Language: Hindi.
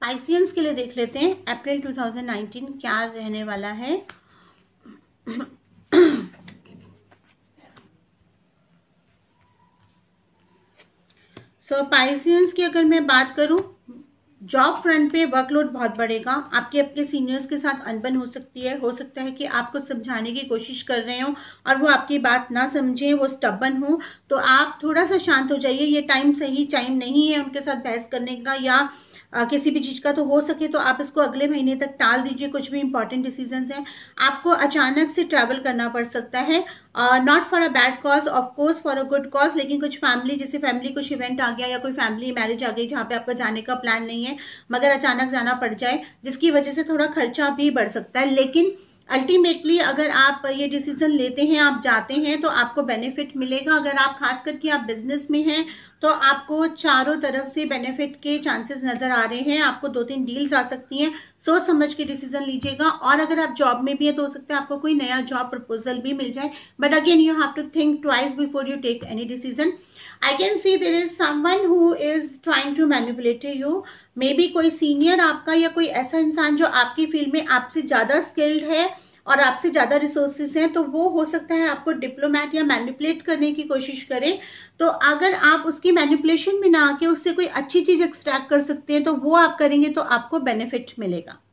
पाइसियंस के लिए देख लेते हैं अप्रैल 2019 क्या रहने वाला है। सो पाइसियंस की अगर मैं बात करूं, जॉब फ्रंट पे वर्कलोड बहुत बढ़ेगा। आपके अपने सीनियर्स के साथ अनबन हो सकती है। हो सकता है कि आप कुछ समझाने की कोशिश कर रहे हो और वो आपकी बात ना समझे, वो स्टबन हो, तो आप थोड़ा सा शांत हो जाइए। ये टाइम सही टाइम नहीं है उनके साथ बहस करने का या किसी भी चीज का। तो हो सके तो आप इसको अगले महीने तक टाल दीजिए। कुछ भी इंपॉर्टेंट डिसीजंस हैं, आपको अचानक से ट्रैवल करना पड़ सकता है, not for a bad cause, of course for a good cause. लेकिन कुछ फैमिली, जैसे फैमिली कुछ इवेंट आ गया या कोई फैमिली मैरिज आ गई जहाँ पे आपका जाने का प्लान नहीं है मगर अचानक जाना पड़ जाए, जिसकी वजह से थोड़ा खर्चा भी बढ़ सकता है। लेकिन अल्टीमेटली अगर आप ये डिसीजन लेते हैं, आप जाते हैं, तो आपको बेनिफिट मिलेगा। अगर आप खास करके आप बिजनेस में हैं तो आपको चारों तरफ से बेनिफिट के चांसेस नजर आ रहे हैं। आपको 2-3 डील्स आ सकती हैं। सोच समझ के डिसीजन लीजिएगा। और अगर आप जॉब में भी है तो हो सकता है आपको कोई नया जॉब प्रपोजल भी मिल जाए, but again you have to think twice before you take any decision. I can see there is someone who is trying to manipulate you. Maybe कोई सीनियर आपका या कोई ऐसा इंसान जो आपकी फील्ड में आपसे ज्यादा स्किल्ड है और आपसे ज्यादा रिसोर्सेस हैं, तो वो हो सकता है आपको डिप्लोमेट या मैनिपुलेट करने की कोशिश करे। तो अगर आप उसकी मैनिपुलेशन में ना आके उससे कोई अच्छी चीज एक्सट्रैक्ट कर सकते हैं तो वो आप करेंगे तो आपको बेनिफिट मिलेगा।